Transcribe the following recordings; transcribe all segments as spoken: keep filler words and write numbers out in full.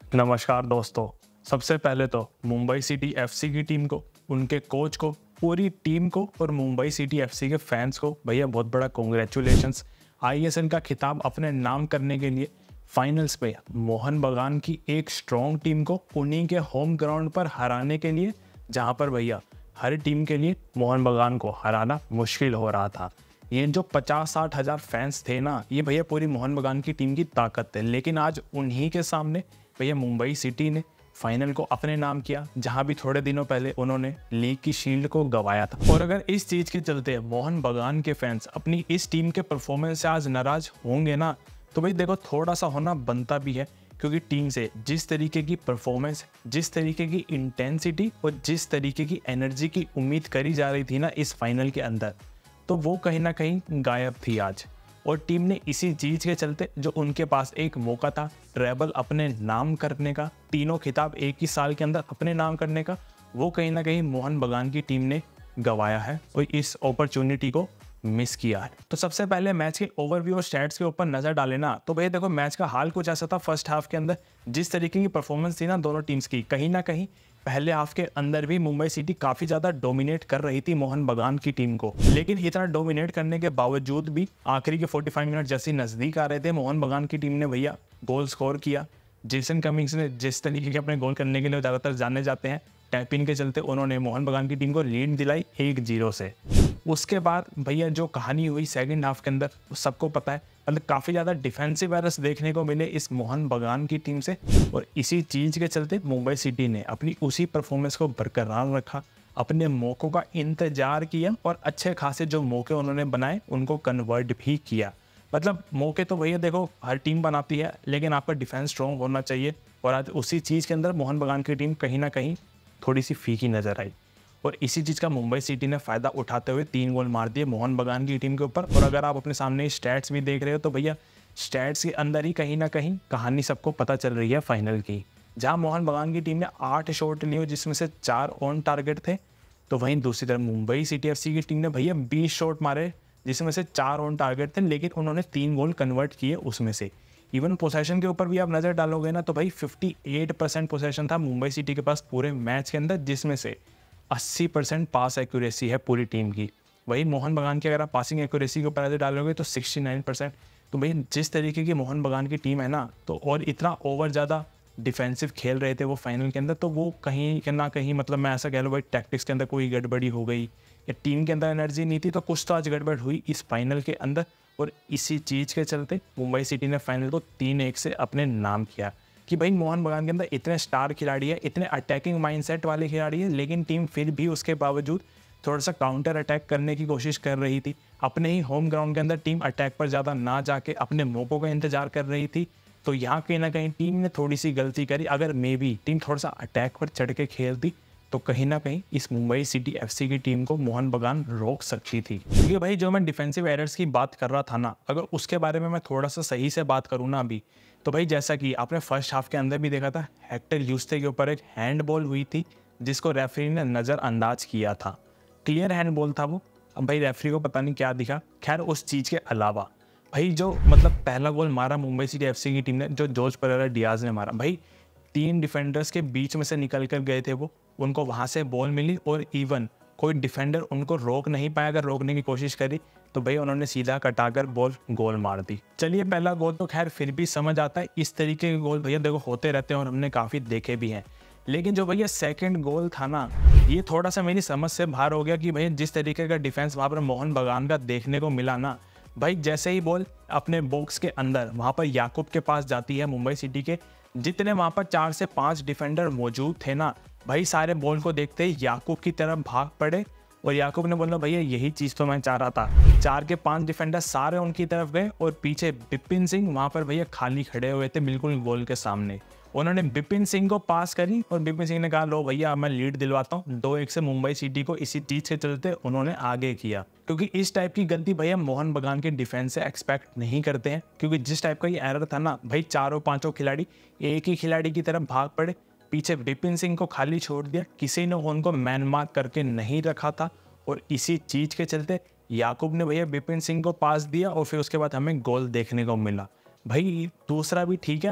नमस्कार दोस्तों। सबसे पहले तो मुंबई सिटी एफसी की टीम को, उनके कोच को, पूरी टीम को और मुंबई सिटी एफसी के फैंस को भैया बहुत बड़ा कॉन्ग्रेचुलेशंस। आईएसएल का खिताब अपने नाम करने के लिए फाइनल्स पे मोहन बगान की एक स्ट्रॉन्ग टीम को उन्हीं के होम ग्राउंड पर हराने के लिए, जहां पर भैया हर टीम के लिए मोहन बगान को हराना मुश्किल हो रहा था। ये जो पचास साठ हज़ार फैंस थे ना, ये भैया पूरी मोहन बगान की टीम की ताकत थे। लेकिन आज उन्हीं के सामने भैया मुंबई सिटी ने फाइनल को अपने नाम किया, जहां भी थोड़े दिनों पहले उन्होंने लीग की शील्ड को गंवाया था। और अगर इस चीज़ के चलते मोहन बगान के फैंस अपनी इस टीम के परफॉर्मेंस से आज नाराज होंगे ना, तो भाई देखो थोड़ा सा होना बनता भी है, क्योंकि टीम से जिस तरीके की परफॉर्मेंस, जिस तरीके की इंटेंसिटी और जिस तरीके की एनर्जी की उम्मीद करी जा रही थी ना इस फाइनल के अंदर, तो वो कहीं ना कहीं गायब थी आज। और टीम ने इसी चीज़ के चलते, जो उनके पास एक मौका था ट्रेबल अपने नाम करने का, तीनों खिताब एक ही साल के अंदर अपने नाम करने का, वो कहीं ना कहीं मोहन बगान की टीम ने गंवाया है और इस अपॉर्चुनिटी को मिस किया है। तो सबसे पहले मैच के ओवरव्यू और स्टैट्स के ऊपर नजर डालें ना, तो भैया देखो मैच का हाल कुछ ऐसा था। फर्स्ट हाफ के अंदर जिस तरीके की परफॉर्मेंस थी ना दोनों टीम्स की, कहीं ना कहीं पहले हाफ के अंदर भी मुंबई सिटी काफी ज्यादा डोमिनेट कर रही थी मोहन बगान की टीम को। लेकिन इतना डोमिनेट करने के बावजूद भी आखिरी के पैंतालीस मिनट जैसे नजदीक आ रहे थे, मोहन बगान की टीम ने भैया गोल स्कोर किया। जेसन कमिंग्स ने जिस तरीके के अपने गोल करने के लिए ज्यादातर जाने जाते हैं, टैप इन के चलते उन्होंने मोहन बगान की टीम को लीड दिलाई एक जीरो से। उसके बाद भैया जो कहानी हुई सेकंड हाफ के अंदर, सबको पता है, मतलब काफ़ी ज़्यादा डिफेंसिव एरर्स देखने को मिले इस मोहन बगान की टीम से। और इसी चीज़ के चलते मुंबई सिटी ने अपनी उसी परफॉर्मेंस को बरकरार रखा, अपने मौक़ों का इंतजार किया और अच्छे खासे जो मौके उन्होंने बनाए उनको कन्वर्ट भी किया। मतलब मौके तो भैया देखो हर टीम बनाती है, लेकिन आपका डिफेंस स्ट्रॉन्ग होना चाहिए। और आज उसी चीज़ के अंदर मोहन बगान की टीम कहीं ना कहीं थोड़ी सी फीकी नज़र आई, और इसी चीज़ का मुंबई सिटी ने फ़ायदा उठाते हुए तीन गोल मार दिए मोहन बगान की टीम के ऊपर। और अगर आप अपने सामने स्टैट्स भी देख रहे हो, तो भैया स्टैट्स के अंदर ही कहीं ना कहीं कहानी सबको पता चल रही है फाइनल की। जहां मोहन बगान की टीम ने आठ शॉट लिए जिसमें से चार ऑन टारगेट थे, तो वहीं दूसरी तरफ मुंबई सिटी एफसी की टीम ने भैया बीस शॉट मारे जिसमें से चार ऑन टारगेट थे, लेकिन उन्होंने तीन गोल कन्वर्ट किए उसमें से। इवन पोसेशन के ऊपर भी आप नज़र डालोगे ना, तो भाई अट्ठावन परसेंट पोसेशन था मुंबई सिटी के पास पूरे मैच के अंदर, जिसमें से अस्सी परसेंट पास एक्यूरेसी है पूरी टीम की। वही मोहन बगान की अगर आप पासिंग एक्यूरेसी के ऊपर नजर डालोगे तो उनहत्तर परसेंट। तो भाई जिस तरीके की मोहन बगान की टीम है ना, तो और इतना ओवर ज़्यादा डिफेंसिव खेल रहे थे वो फाइनल के अंदर, तो वो कहीं ना कहीं मतलब मैं ऐसा कह लूँ भाई टैक्टिक्स के अंदर कोई गड़बड़ी हो गई या टीम के अंदर एनर्जी नहीं थी, तो कुछ तो आज गड़बड़ हुई इस फाइनल के अंदर। और इसी चीज़ के चलते मुंबई सिटी ने फाइनल को तीन एक से अपने नाम किया कि भाई मोहन बगान के अंदर इतने स्टार खिलाड़ी है, इतने अटैकिंग माइंडसेट वाले खिलाड़ी है, लेकिन टीम फिर भी उसके बावजूद थोड़ा सा काउंटर अटैक करने की कोशिश कर रही थी। अपने ही होम ग्राउंड के अंदर टीम अटैक पर ज़्यादा ना जाके अपने मौकों का इंतजार कर रही थी। तो यहाँ कहीं ना कहीं टीम ने थोड़ी सी गलती करी। अगर मे बी टीम थोड़ा सा अटैक पर चढ़ के खेलती, तो कहीं ना कहीं इस मुंबई सिटी एफसी की टीम को मोहन बगान रोक सकती थी। क्योंकि भाई जो मैं डिफेंसिव एरर्स की बात कर रहा था ना, अगर उसके बारे में मैं थोड़ा सा सही से बात करूँ ना अभी, तो भाई जैसा कि आपने फर्स्ट हाफ के अंदर भी देखा था, हेक्टर यूस्टे के ऊपर एक हैंडबॉल हुई थी जिसको रेफरी ने नज़रअंदाज किया था। क्लियर हैंडबॉल था वो। अब भाई रेफरी को पता नहीं क्या दिखा। खैर उस चीज़ के अलावा भाई जो मतलब पहला गोल मारा मुंबई सिटी एफसी की टीम ने, जो जॉर्ज परेरा डियाज ने मारा, भाई तीन डिफेंडर्स के बीच में से निकल कर गए थे वो, उनको वहाँ से बॉल मिली और इवन कोई डिफेंडर उनको रोक नहीं पाया। अगर रोकने की कोशिश करी तो भाई उन्होंने सीधा कटाकर बॉल गोल मार दी। चलिए पहला गोल तो खैर फिर भी समझ आता है, इस तरीके के गोल भैया देखो होते रहते हैं और हमने काफ़ी देखे भी हैं। लेकिन जो भैया सेकंड गोल था ना, ये थोड़ा सा मेरी समझ से बाहर हो गया कि भैया जिस तरीके का डिफेंस वहाँ पर मोहन बगान का देखने को मिला ना, भाई जैसे ही बॉल अपने बॉक्स के अंदर वहाँ पर याकूब के पास जाती है मुंबई सिटी के, जितने वहाँ पर चार से पाँच डिफेंडर मौजूद थे ना, भाई सारे बॉल को देखते ही याकूब की तरफ भाग पड़े। और याकूब ने बोला भैया यही चीज़ तो मैं चाह रहा था। चार के पांच डिफेंडर सारे उनकी तरफ गए और पीछे बिपिन सिंह वहाँ पर भैया खाली खड़े हुए थे बिल्कुल गोल के सामने। उन्होंने बिपिन सिंह को पास करी और बिपिन सिंह ने कहा लो भैया मैं लीड दिलवाता हूँ। दो एक से मुंबई सिटी को इसी चीज़ के चलते उन्होंने आगे किया, क्योंकि इस टाइप की गलती भैया मोहन बगान के डिफेंस से एक्सपेक्ट नहीं करते हैं। क्योंकि जिस टाइप का ये एरर था ना, भाई चारों पांचों खिलाड़ी एक ही खिलाड़ी की तरफ भाग पड़े, पीछे बिपिन सिंह को खाली छोड़ दिया, किसी ने उनको मैन मार्क करके नहीं रखा था। और इसी चीज़ के चलते याकूब ने भैया बिपिन सिंह को पास दिया और फिर उसके बाद हमें गोल देखने को मिला। भाई दूसरा भी ठीक है,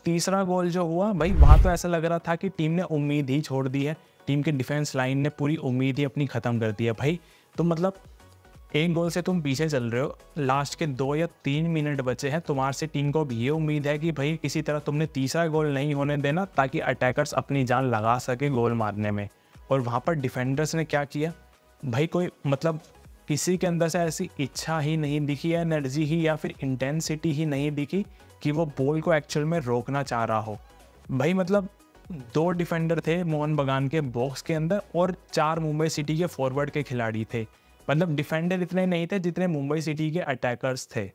तीसरा गोल जो हुआ भाई, वहाँ तो ऐसा लग रहा था कि टीम ने उम्मीद ही छोड़ दी है, टीम के डिफेंस लाइन ने पूरी उम्मीद ही अपनी ख़त्म कर दी है भाई। तो मतलब एक गोल से तुम पीछे चल रहे हो, लास्ट के दो या तीन मिनट बचे हैं, तुम्हारे से टीम को भी ये उम्मीद है कि भाई किसी तरह तुमने तीसरा गोल नहीं होने देना ताकि अटैकर्स अपनी जान लगा सके गोल मारने में। और वहाँ पर डिफेंडर्स ने क्या किया भाई, कोई मतलब किसी के अंदर से ऐसी इच्छा ही नहीं दिखी, या एनर्जी ही या फिर इंटेंसिटी ही नहीं दिखी कि वो बॉल को एक्चुअल में रोकना चाह रहा हो भाई। मतलब दो डिफेंडर थे मोहन बगान के बॉक्स के अंदर और चार मुंबई सिटी के फॉरवर्ड के खिलाड़ी थे। मतलब डिफेंडर इतने नहीं थे जितने मुंबई सिटी के अटैकर्स थे।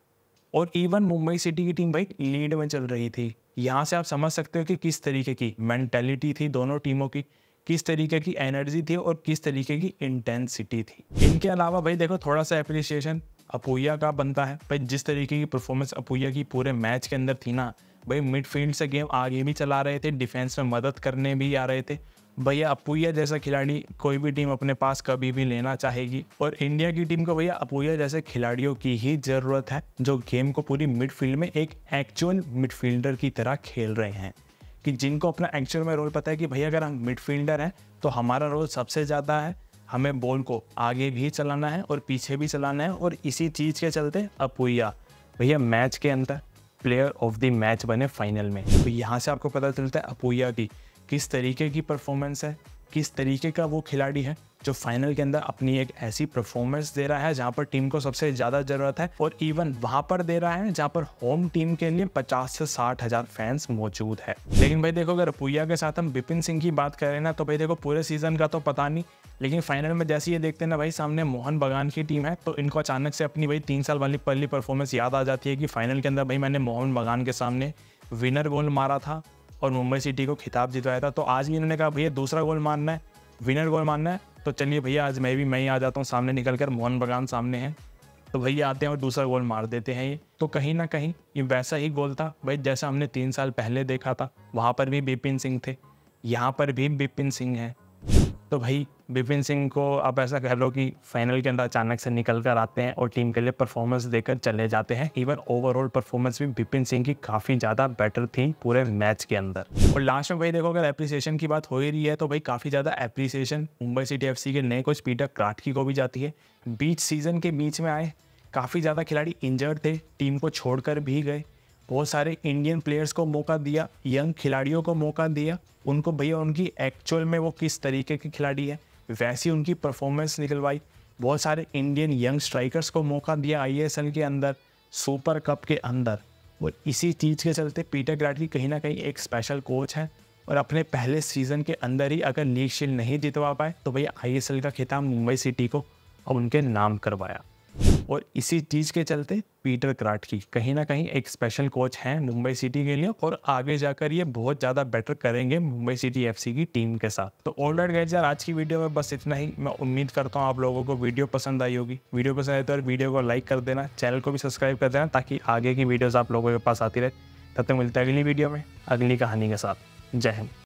और इवन मुंबई सिटी की टीम भाई लीड में चल रही थी। यहाँ से आप समझ सकते हो कि किस तरीके की मेंटालिटी थी दोनों टीमों की, किस तरीके की एनर्जी थी और किस तरीके की इंटेंसिटी थी। इनके अलावा भाई देखो, थोड़ा सा अप्रिसिएशन अपूया का बनता है भाई। जिस तरीके की परफॉर्मेंस अपूया की पूरे मैच के अंदर थी ना भाई, मिडफील्ड से गेम आगे भी चला रहे थे, डिफेंस में मदद करने भी आ रहे थे। भैया अपूया जैसा खिलाड़ी कोई भी टीम अपने पास कभी भी लेना चाहेगी, और इंडिया की टीम को भैया अपूया जैसे खिलाड़ियों की ही ज़रूरत है, जो गेम को पूरी मिडफील्ड में एक एक्चुअल मिडफील्डर की तरह खेल रहे हैं, कि जिनको अपना एक्चुअल में रोल पता है कि भैया अगर हम मिडफील्डर हैं तो हमारा रोल सबसे ज़्यादा है, हमें बॉल को आगे भी चलाना है और पीछे भी चलाना है। और इसी चीज़ के चलते अपूया भैया मैच के अंदर प्लेयर ऑफ द मैच बने फाइनल में। तो यहाँ से आपको पता चलता है अपूया की किस तरीके की परफॉर्मेंस है, किस तरीके का वो खिलाड़ी है जो फाइनल के अंदर अपनी एक ऐसी परफॉर्मेंस दे रहा है जहाँ पर टीम को सबसे ज़्यादा ज़रूरत है, और इवन वहाँ पर दे रहा है जहाँ पर होम टीम के लिए पचास से साठ हज़ार फैंस मौजूद है। लेकिन भाई देखो, अगर अपूया के साथ हम विपिन सिंह की बात करें ना, तो भाई देखो पूरे सीज़न का तो पता नहीं, लेकिन फाइनल में जैसे ये देखते हैं ना भाई, सामने मोहन बगान की टीम है, तो इनको अचानक से अपनी भाई तीन साल वाली पहली परफॉर्मेंस याद आ जाती है कि फाइनल के अंदर भाई मैंने मोहन बगान के सामने विनर गोल मारा था और मुंबई सिटी को खिताब जितवाया था। तो आज भी इन्होंने कहा भैया दूसरा गोल मारना है, विनर गोल मारना है, तो चलिए भैया आज मैं भी मैं ही आ जाता हूँ सामने निकल कर, मोहन बगान सामने है तो भैया आते हैं और दूसरा गोल मार देते हैं ये। तो कहीं ना कहीं ये वैसा ही गोल था भाई जैसा हमने तीन साल पहले देखा था। वहाँ पर भी विपिन सिंह थे, यहाँ पर भी विपिन सिंह है। तो भाई विपिन सिंह को आप ऐसा कह लो कि फाइनल के अंदर अचानक से निकल कर आते हैं और टीम के लिए परफॉर्मेंस देकर चले जाते हैं। इवन ओवरऑल परफॉर्मेंस भी विपिन सिंह की काफ़ी ज़्यादा बेटर थी पूरे मैच के अंदर। और लास्ट में भाई देखो, अगर एप्रिसिएशन की बात हो ही रही है तो भाई काफ़ी ज़्यादा एप्रिसिएशन मुंबई सिटी एफसी के नए कोच पीटर क्राटकी को भी जाती है। बीच सीजन के बीच में आए, काफ़ी ज़्यादा खिलाड़ी इंजर्ड थे, टीम को छोड़कर भी गए, बहुत सारे इंडियन प्लेयर्स को मौका दिया, यंग खिलाड़ियों को मौका दिया, उनको भैया उनकी एक्चुअल में वो किस तरीके के खिलाड़ी है वैसी उनकी परफॉर्मेंस निकलवाई। बहुत सारे इंडियन यंग स्ट्राइकर्स को मौका दिया आईएसएल के अंदर, सुपर कप के अंदर। और इसी चीज़ के चलते पीटर क्राटकी कहीं ना कहीं एक स्पेशल कोच है, और अपने पहले सीज़न के अंदर ही अगर लीग शील्ड नहीं जितवा पाए तो भैया आईएसएल का खिताब मुंबई सिटी को अब उनके नाम करवाया। और इसी चीज़ के चलते पीटर क्राटकी कहीं ना कहीं एक स्पेशल कोच हैं मुंबई सिटी के लिए, और आगे जाकर ये बहुत ज़्यादा बेटर करेंगे मुंबई सिटी एफसी की टीम के साथ। तो ऑल राइट गाइस यार, आज की वीडियो में बस इतना ही। मैं उम्मीद करता हूँ आप लोगों को वीडियो पसंद आई होगी। वीडियो पसंद आए तो वीडियो को लाइक कर देना, चैनल को भी सब्सक्राइब कर देना ताकि आगे की वीडियोज़ आप लोगों के पास आती रहे। तब तक मिलते हैं अगली वीडियो में अगली कहानी के साथ। जय हिंद।